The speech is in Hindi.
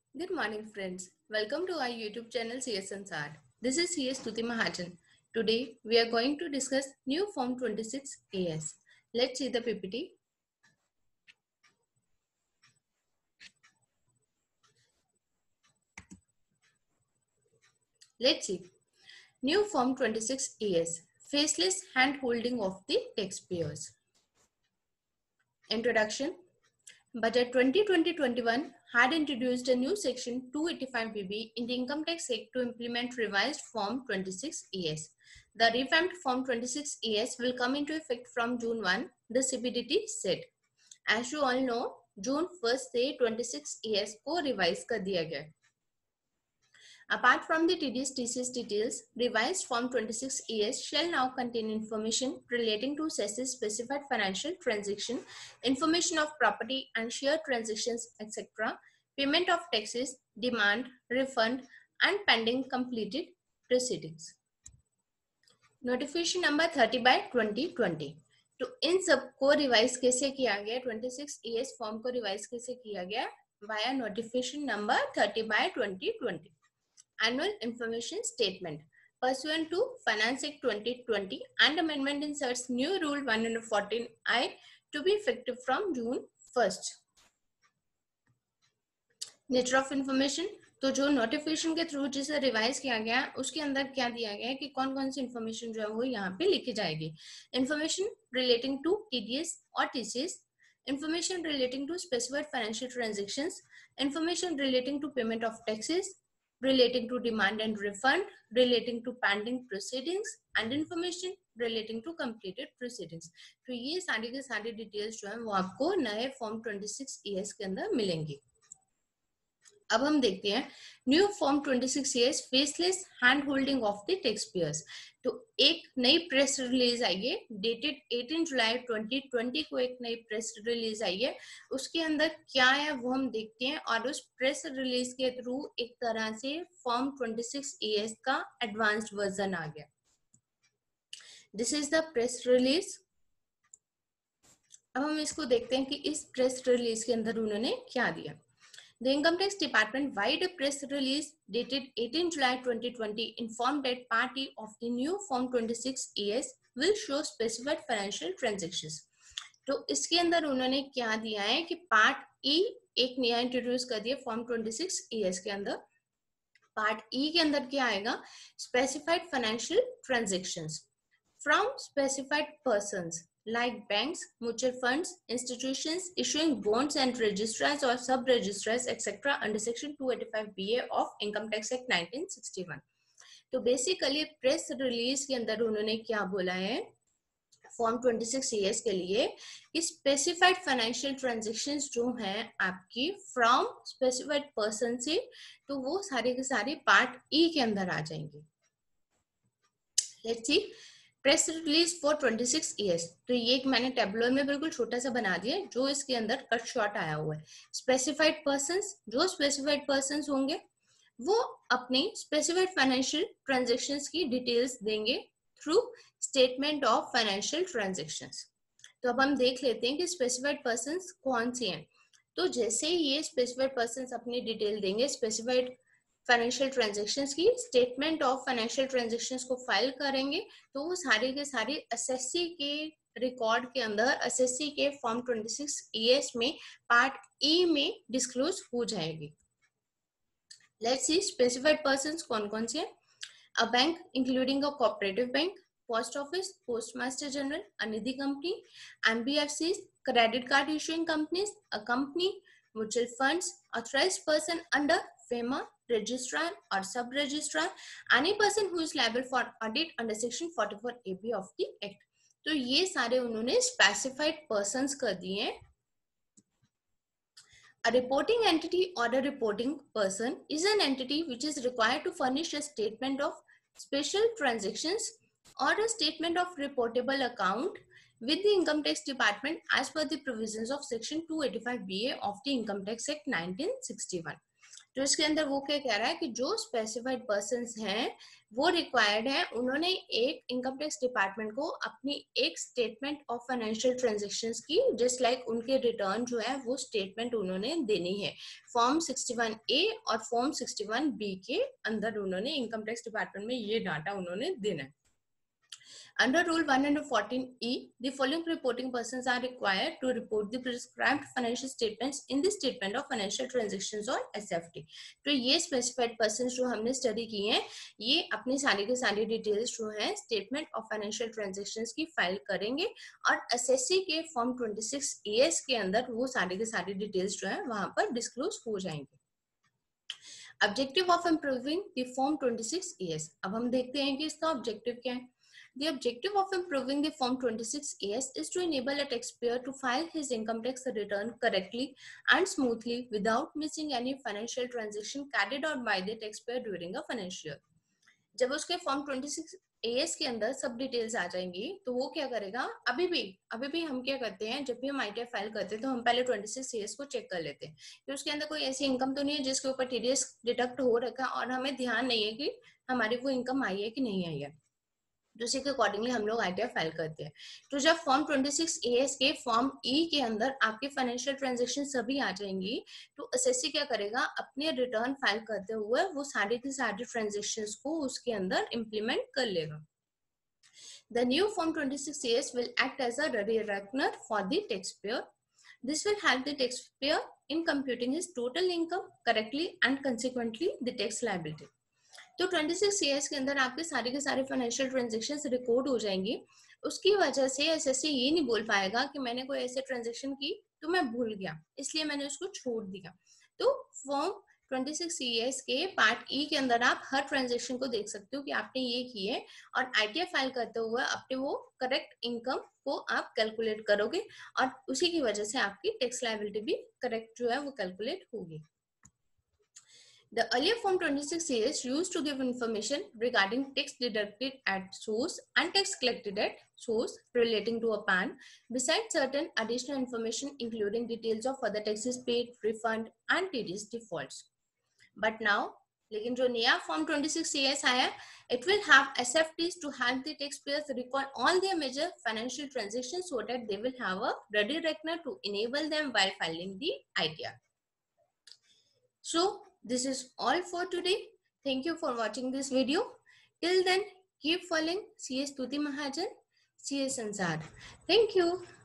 Good morning, friends. Welcome to our YouTube channel CS Ansar. This is CS Stuti Mahajan. Today, we are going to discuss new Form 26 AS. Let's see the PPT. Let's see. New Form 26 AS. Faceless hand holding of the taxpayers. Introduction. Budget 2020-21 had introduced a new section 285BB in the Income Tax Act to implement revised Form 26 AS. The revamped Form 26 AS will come into effect from June 1, the CBDT said. As you all know, June 1st से 26 AS को रिवाइज कर दिया गया. Apart from the TDS TCS details, revised Form 26 AS shall now contain information relating to cesses specified financial transaction, information of property and share transactions, etc., payment of taxes, demand, refund, and pending completed proceedings. Notification number 30/2020. तो इन सब को रिवाइज कैसे किया गया? 26 AS फॉर्म को रिवाइज कैसे किया गया? Via notification number 30/2020. Annual Information Statement. Pursuant to Finance Act 2020 and amendment inserts new Rule 114I to be effective from June 1st. Nature of Information. तो जो नोटिफिकेशन के थ्रू जिसे रिवाइज किया गया उसके अंदर क्या दिया गया है कि कौन कौन सी इन्फॉर्मेशन जो है वो यहाँ पे लिखी जाएगी. इन्फॉर्मेशन रिलेटिंग टू TDS और TCS, information relating to specified financial transactions, information relating to payment of taxes, relating to demand and refund, relating to pending proceedings, and information relating to completed proceedings. तो ये सारी के सारी डिटेल्स जो है वो आपको नए फॉर्म 26 ES के अंदर मिलेंगी. अब हम देखते हैं new form 26 ES faceless hand holding of the tax payers. तो एक नई प्रेस रिलीज आई है डेटेड 18 जुलाई 2020 को. एक नई प्रेस रिलीज आई है, उसके अंदर क्या है वो हम देखते हैं. और उस प्रेस रिलीज के थ्रू एक तरह से फॉर्म 26 ES का एडवांस्ड वर्जन आ गया. This is the press release. अब हम इसको देखते हैं कि इस प्रेस रिलीज के अंदर उन्होंने क्या दिया. The Income Tax Department, via a press release dated 18 July 2020, informed that party of the new Form 26 ES will show specified financial transactions. तो इसके अंदर उन्होंने क्या दिया है कि पार्ट ई एक नया इंट्रोड्यूस कर दिया फॉर्म 26 ES के अंदर. पार्ट ई के अंदर क्या आएगा? Specified financial transactions from specified persons like banks, mutual funds, institutions issuing bonds and registrars or sub-registrars, etc. under Section 285BA of Income Tax Act 1961. तो बेसिकली प्रेस रिलीज के अंदर उन्होंने क्या बोला है फॉर्म 26 ES के लिए कि स्पेसिफाइड फाइनेंशियल ट्रांजेक्शंस जो हैं आपकी फ्रॉम स्पेसिफाइड पर्सन से, तो वो सारे के सारे पार्ट ई के अंदर आ जाएंगे. Let's see press release for 26 ES. तो ये एक मैंने टेबलर में बिल्कुल छोटा सा बना दिया जो इसके अंदर कट शॉट आया हुआ है. स्पेसिफाइड पर्संस, जो स्पेसिफाइड पर्संस होंगे वो अपनी स्पेसिफाइड फाइनेंशियल ट्रांजैक्शंस की डिटेल्स देंगे through statement of financial transactions. तो अब हम देख लेते हैं कि स्पेसिफाइड पर्संस कौन सी हैं. तो जैसे ये स्पेसिफाइड पर्संस अपनी डिटेल देंगे स्पेसिफाइड फाइनेंशियल ट्रांजैक्शंस की, स्टेटमेंट ऑफ फाइनेंशियल ट्रांजैक्शंस को फाइल करेंगे तो वो सारे के सारे एसएससी के रिकॉर्ड के अंदर एसएससी के फॉर्म 26 ES में पार्ट ई में डिस्क्लोज हो जाएगी. लेट्स सी स्पेसिफाइड पर्संस कौन कौन से हैं. A bank including a cooperative bank, post office, postmaster general, a Nidhi company, NBFCs, credit card issuing companies, a company, mutual funds, authorised person under FEMA, registrar or sub-registrar, any person who is liable for audit under section 44AB of the act. तो ये सारे उन्होंने specified persons कर दिए हैं. A reporting entity or a reporting person is an entity which is required to furnish a statement of special transactions or a statement of reportable account with the Income Tax Department as per the provisions of section 285BA of the Income Tax Act 1961. तो इसके अंदर वो क्या कह रहा है कि जो स्पेसिफाइड पर्संस हैं वो रिक्वायर्ड है, उन्होंने एक इनकम टैक्स डिपार्टमेंट को अपनी एक स्टेटमेंट ऑफ फाइनेंशियल ट्रांजैक्शंस की जस्ट लाइक उनके रिटर्न जो है वो स्टेटमेंट उन्होंने देनी है। फॉर्म 61A और फॉर्म 61B के अंदर उन्होंने इनकम टैक्स डिपार्टमेंट में ये डाटा उन्होंने देना है। Under Rule 114E, the following reporting persons are required to report the prescribed financial statements in the Statement of Financial Transactions or SFT. तो ये specified persons जो हमने study की हैं, ये अपनी सारी के सारी details जो हैं Statement of Financial Transactions की file करेंगे और SSC के Form 26ES के अंदर वो सारी के सारी details जो हैं वहाँ पर disclose हो जाएंगे। Objective of improving the Form 26ES. अब हम देखते हैं कि इसका objective क्या है। The objective of improving the Form 26ES is to enable a taxpayer to file his income tax return correctly and smoothly without missing any financial transaction carried out by the taxpayer during a financial year. जब उसके Form 26AS के अंदर सब डिटेल्स आ जाएंगी तो वो क्या करेगा, अभी भी हम क्या करते हैं, जब भी हम ITF फाइल करते हैं तो हम पहले 26AS को चेक कर लेते हैं कि उसके अंदर कोई ऐसी इनकम तो नहीं है जिसके ऊपर TDS डिडक्ट हो रखा और हमें ध्यान नहीं है कि हमारी वो इनकम आई है कि नहीं आई है, तो उसी के अकॉर्डिंगली हम लोग ITF फाइल करते हैं। तो जब फॉर्म 26AS के फॉर्म ई के अंदर आपके फाइनेंशियल ट्रांजैक्शन सभी आ जाएंगी तो एसएससी क्या करेगा, अपने रिटर्न फाइल करते हुए वो सारी की सारी ट्रांजैक्शंस को उसके अंदर इम्प्लीमेंट कर लेगा। The new Form 26AS will act as a ready reckoner for the taxpayer. This will help the taxpayer in computing his total income correctly and consequently the tax liability. तो 26AS के अंदर आपके सारे के सारे फाइनेंशियल ट्रांजैक्शंस रिकॉर्ड हो जाएंगी। उसकी वजह से एसएससी ये नहीं बोल पाएगा कि मैंने कोई ऐसे ट्रांजैक्शन की तो मैं भूल गया इसलिए मैंने उसको छोड़ दिया। तो फॉर्म 26AS के पार्ट ई के अंदर आप हर ट्रांजैक्शन को देख सकते हो कि आपने ये की है और ITF फाइल करते हुए अपने वो करेक्ट इनकम को आप कैलकुलेट करोगे और उसी की वजह से आपकी टैक्स लायबिलिटी भी करेक्ट जो है वो कैलकुलेट होगी। The earlier Form 26AS used to give information regarding tax deducted at source and tax collected at source relating to a PAN, besides certain additional information including details of other taxes paid, refund and TDS defaults. But now, लेकिन जो नया Form 26AS आया, it will have SFTs to help the taxpayers record all their major financial transactions so that they will have a ready reckoner to enable them while filing the ITR. So, this is all for today. Thank you for watching this video. Till then, keep following CS Tuti Mahajan, CS Ansar. Thank you.